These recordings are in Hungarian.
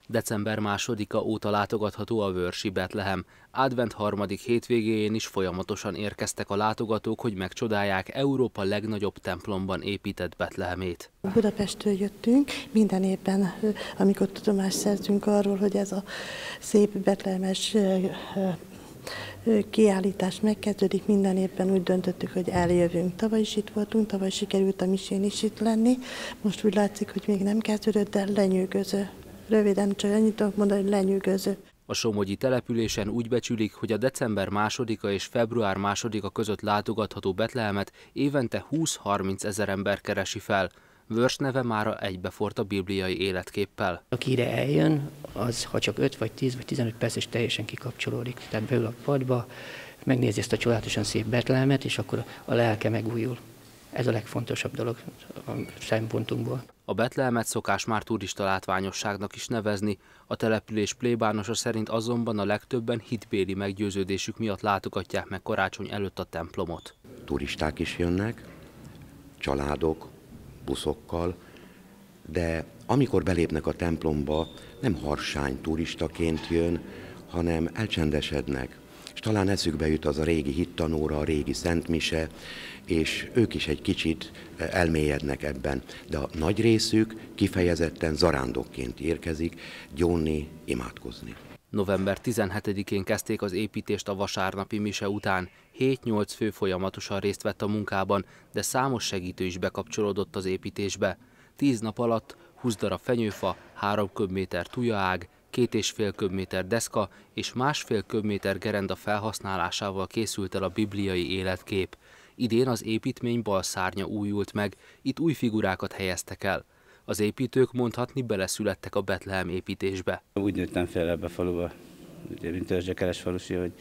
December 2-a óta látogatható a Wörsi Betlehem. Advent harmadik hétvégéjén is folyamatosan érkeztek a látogatók, hogy megcsodálják Európa legnagyobb templomban épített Betlehemét. Budapestről jöttünk, minden évben, amikor tudomást szerzünk arról, hogy ez a szép betlehemes kiállítás megkezdődik, minden évben úgy döntöttük, hogy eljövünk. Tavaly is itt voltunk, tavaly sikerült a misén is itt lenni. Most úgy látszik, hogy még nem kezdődött, de lenyűgöző. Röviden csak annyit tudok mondani, hogy lenyűgöző. A somogyi településen úgy becsülik, hogy a december 2-a és február 2-a között látogatható Betlehemet évente 20-30 ezer ember keresi fel. Wörs neve mára egybefort a bibliai életképpel. Aki ide eljön, az ha csak 5 vagy 10 vagy 15 perc is teljesen kikapcsolódik. Tehát beül a padba, megnézi ezt a csodálatosan szép Betlehemet, és akkor a lelke megújul. Ez a legfontosabb dolog a szempontunkból. A Betlehemet szokás már turista látványosságnak is nevezni, a település plébánosa szerint azonban a legtöbben hitbéli meggyőződésük miatt látogatják meg karácsony előtt a templomot. Turisták is jönnek, családok, buszokkal, de amikor belépnek a templomba, nem harsány turistaként jön, hanem elcsendesednek. És talán eszükbe jut az a régi hittanóra, a régi szentmise, és ők is egy kicsit elmélyednek ebben. De a nagy részük kifejezetten zarándokként érkezik gyónni, imádkozni. November 17-én kezdték az építést a vasárnapi mise után. 7-8 fő folyamatosan részt vett a munkában, de számos segítő is bekapcsolódott az építésbe. 10 nap alatt 20 darab fenyőfa, 3 köbméter tujaág, 2,5 köbméter deszka és 1,5 köbméter gerenda felhasználásával készült el a bibliai életkép. Idén az építmény bal szárnya újult meg, itt új figurákat helyeztek el. Az építők mondhatni beleszülettek a Betlehem építésbe. Úgy nőttem fel ebbe a faluba, mint Törzsekeres falusi, hogy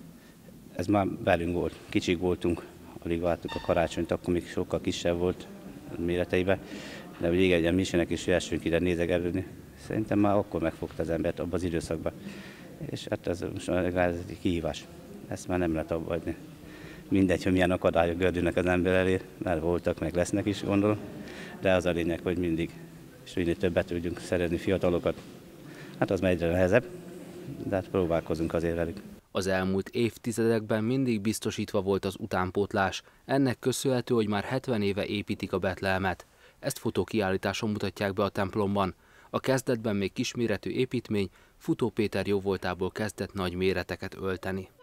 ez már velünk volt. Kicsik voltunk, alig vártuk a karácsonyt, akkor még sokkal kisebb volt méreteiben, de még egy ilyen misének is jössünk ide nézegelődni. Szerintem már akkor megfogta az embert abban az időszakban. És hát ez most egy kihívás. Ezt már nem lehet abba hagyni. Mindegy, hogy milyen akadályok gördülnek az ember elé, mert voltak, meg lesznek is, gondolom. De az a lényeg, hogy mindig, és minél többet tudjunk szerezni fiatalokat. Hát az már egyre nehezebb, de hát próbálkozunk azért velük. Az elmúlt évtizedekben mindig biztosítva volt az utánpótlás. Ennek köszönhető, hogy már 70 éve építik a Betlehemet. Ezt fotókiállításon mutatják be a templomban. A kezdetben még kisméretű építmény, Futó Péter jóvoltából kezdett nagy méreteket ölteni.